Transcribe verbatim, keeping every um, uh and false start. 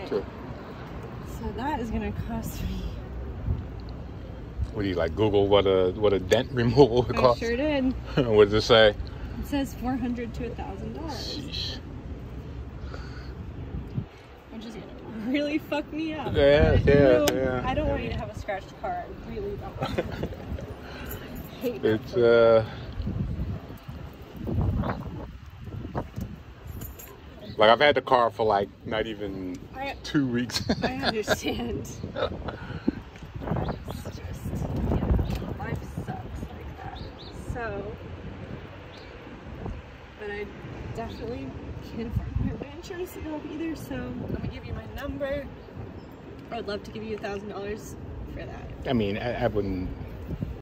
okay. too. So that is gonna cost me. What do you like? Google what a what a dent removal would cost? I sure did. What does it say? It says four hundred to a thousand dollars. Sheesh. Which is gonna really fuck me up. Yeah, yeah, no, yeah. I don't want you to have a scratched car. I really don't. I hate that. It's uh. Like I've had the car for like not even I, two weeks. I understand. It's just, yeah, life sucks like that. So, but I definitely can't afford my insurance to go up either. So I'm gonna give you my number. I'd love to give you a thousand dollars for that. I mean, I, I wouldn't.